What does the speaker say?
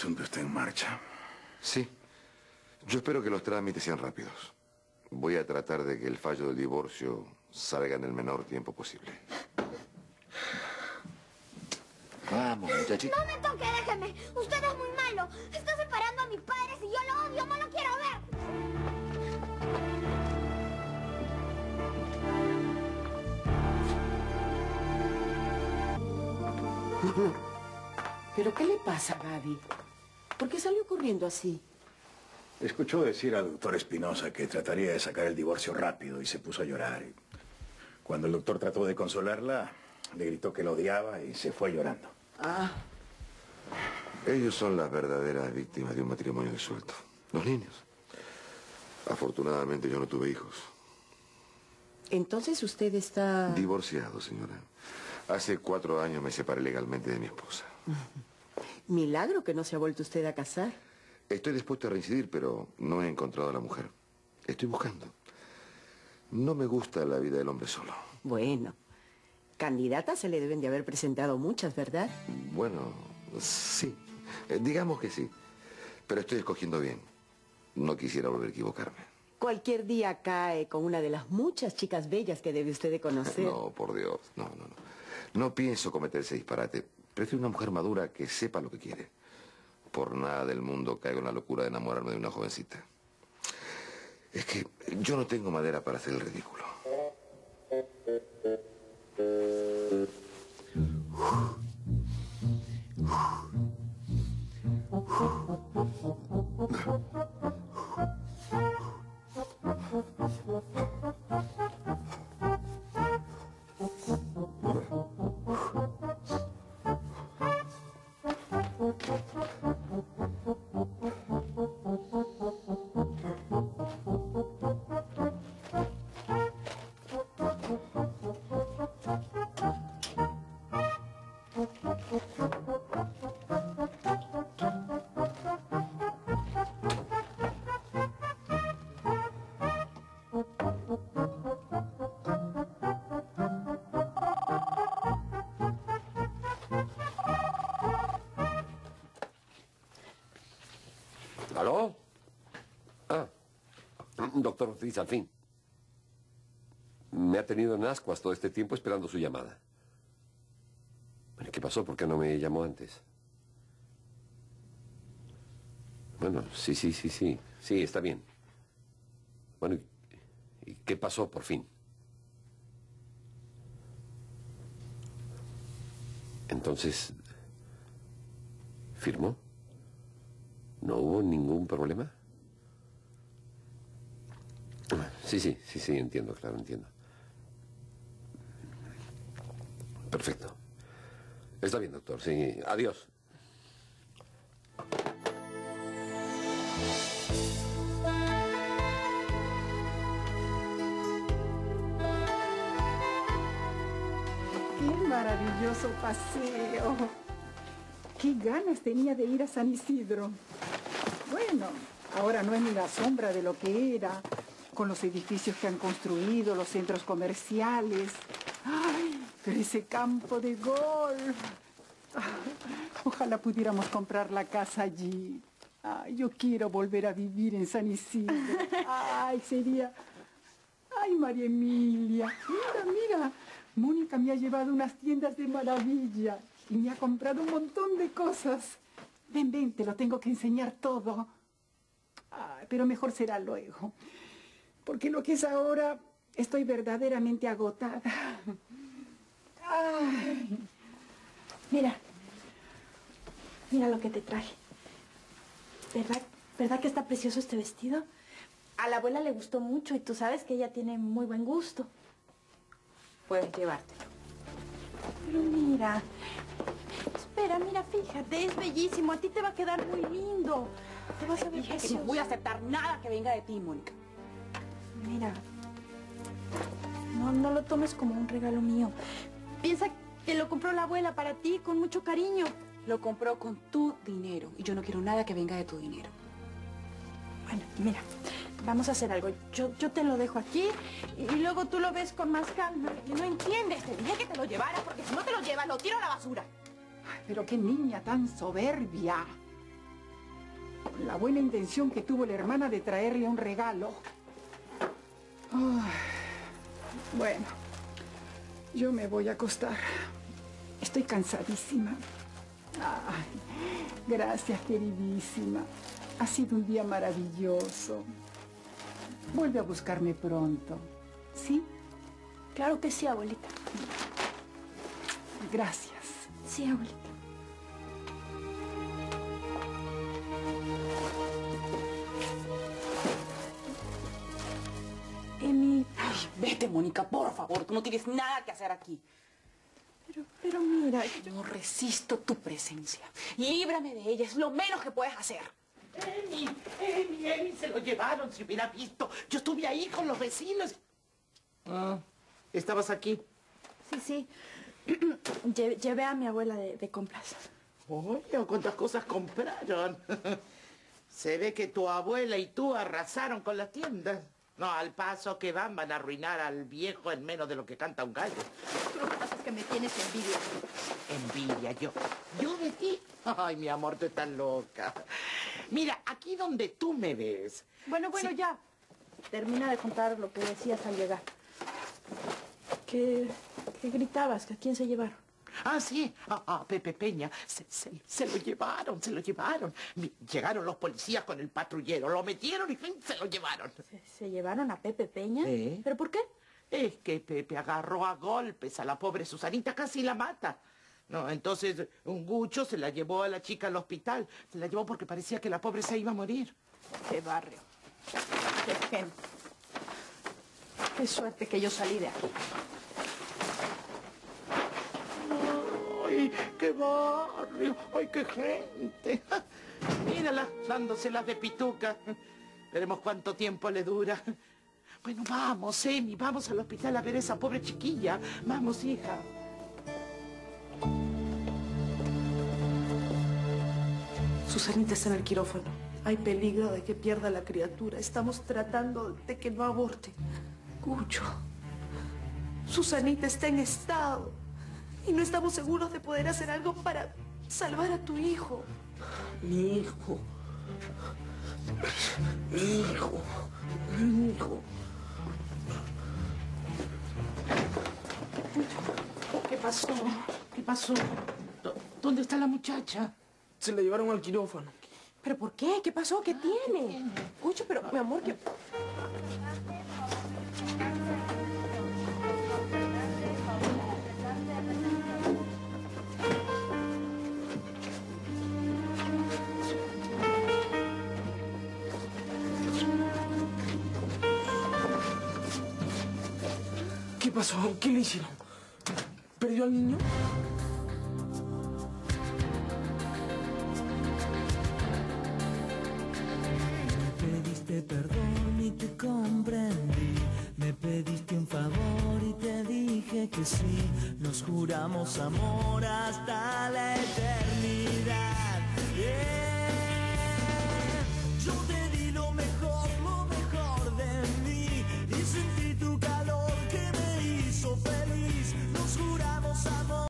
asunto está en marcha. Sí. Yo espero que los trámites sean rápidos. Voy a tratar de que el fallo del divorcio salga en el menor tiempo posible. Vamos, muchachito. No me toque, déjeme. Usted es muy malo. Está separando a mis padres y yo lo odio, no lo quiero ver. ¿Pero qué le pasa, Gaby? ¿Por qué salió corriendo así? Escuchó decir al doctor Espinosa que trataría de sacar el divorcio rápido y se puso a llorar. Cuando el doctor trató de consolarla, le gritó que lo odiaba y se fue llorando. Ah. Ellos son las verdaderas víctimas de un matrimonio disuelto. Los niños. Afortunadamente yo no tuve hijos. Entonces usted está... Divorciado, señora. Hace 4 años me separé legalmente de mi esposa. Milagro que no se ha vuelto usted a casar. Estoy dispuesto a reincidir, pero no he encontrado a la mujer. Estoy buscando. No me gusta la vida del hombre solo. Bueno, candidatas se le deben de haber presentado muchas, ¿verdad? Bueno, sí. Digamos que sí. Pero estoy escogiendo bien. No quisiera volver a equivocarme. Cualquier día cae con una de las muchas chicas bellas que debe usted de conocer. No, por Dios. No. No pienso cometer ese disparate. Prefiero una mujer madura que sepa lo que quiere. Por nada del mundo caigo en la locura de enamorarme de una jovencita. Es que yo no tengo madera para hacer el ridículo. ¿Aló? Ah, doctor Ortiz, al fin. Me ha tenido en ascuas todo este tiempo esperando su llamada. Bueno, ¿qué pasó? ¿Por qué no me llamó antes? Bueno, sí. Sí, está bien. Bueno, ¿y qué pasó por fin? Entonces, ¿firmó? ¿No hubo ningún problema? Sí, entiendo, claro, entiendo. Perfecto. Está bien, doctor, sí. Adiós. ¡Qué maravilloso paseo! ¡Qué ganas tenía de ir a San Isidro! Bueno, ahora no es ni la sombra de lo que era, con los edificios que han construido, los centros comerciales. ¡Ay! Pero ese campo de golf. Ojalá pudiéramos comprar la casa allí. Ay, yo quiero volver a vivir en San Isidro. Ay, sería... Ay, María Emilia. Mira. Mónica me ha llevado unas tiendas de maravilla y me ha comprado un montón de cosas. Ven, te lo tengo que enseñar todo. Ay, pero mejor será luego. Porque lo que es ahora, estoy verdaderamente agotada. Ay. Mira lo que te traje. ¿Verdad que está precioso este vestido? A la abuela le gustó mucho y tú sabes que ella tiene muy buen gusto. Puedes llevártelo. Pero mira, espera, fíjate, es bellísimo. A ti te va a quedar muy lindo. Te vas a ver precioso. No voy a aceptar nada que venga de ti, Mónica. Mira, no lo tomes como un regalo mío. Piensa que lo compró la abuela para ti con mucho cariño. Lo compró con tu dinero y yo no quiero nada que venga de tu dinero. Bueno, mira, vamos a hacer algo. Yo te lo dejo aquí y luego tú lo ves con más calma. No entiendes, te dije que te lo llevara porque si no te lo llevas lo tiro a la basura. Ay, pero qué niña tan soberbia. La buena intención que tuvo la hermana de traerle un regalo. Ay, bueno, yo me voy a acostar. Estoy cansadísima. Ay, gracias, queridísima. Ha sido un día maravilloso. Vuelve a buscarme pronto, ¿sí? Claro que sí, abuelita. Gracias. Sí, abuelita. Emi... Ay, vete, Mónica, por favor. Tú no tienes nada que hacer aquí. Pero mira... No resisto tu presencia. Líbrame de ella. Es lo menos que puedes hacer. Emi, se lo llevaron, si hubiera visto. Yo estuve ahí con los vecinos. Ah, ¿estabas aquí? Sí. Llevé a mi abuela de compras. Oye, ¿cuántas cosas compraron? Se ve que tu abuela y tú arrasaron con las tiendas. No, al paso que van a arruinar al viejo en menos de lo que canta un gallo. Lo que pasa es que me tienes envidia. Envidia, yo. ¿Yo de ti? Ay, mi amor, tú estás loca. Mira, aquí donde tú me ves. Bueno, Sí. ya. Termina de contar lo que decías al llegar. ¿Qué gritabas? ¿Que a quién se llevaron? Ah, sí, Pepe Peña. Se lo llevaron, se lo llevaron. Llegaron los policías con el patrullero, lo metieron y se lo llevaron. ¿Se llevaron a Pepe Peña? ¿Eh? ¿Pero por qué? Es que Pepe agarró a golpes a la pobre Susanita, casi la mata. No, entonces un gucho se la llevó a la chica al hospital. Se la llevó porque parecía que la pobre se iba a morir. Qué barrio. Qué gente. Qué suerte que yo salí de aquí. ¡Ay, qué barrio! ¡Ay, qué gente! Mírala, dándoselas de pituca. Veremos cuánto tiempo le dura. Bueno, vamos, Emi, vamos al hospital a ver a esa pobre chiquilla. Vamos, hija. Susanita está en el quirófano. Hay peligro de que pierda la criatura. Estamos tratando de que no aborte. Cucho, Susanita está en estado. Y no estamos seguros de poder hacer algo para salvar a tu hijo. Mi hijo. Mi hijo. Mi hijo. ¿Qué pasó? ¿Qué pasó? ¿Dónde está la muchacha? Se la llevaron al quirófano. ¿Pero por qué? ¿Qué pasó? ¿Qué tiene? Cucho, pero mi amor, ¿qué...? ¿Qué pasó? ¿Qué le hicieron? ¿Perdió al niño? Me pediste perdón y te comprendí. Me pediste un favor y te dije que sí. Nos juramos amor hasta la eternidad. Yeah.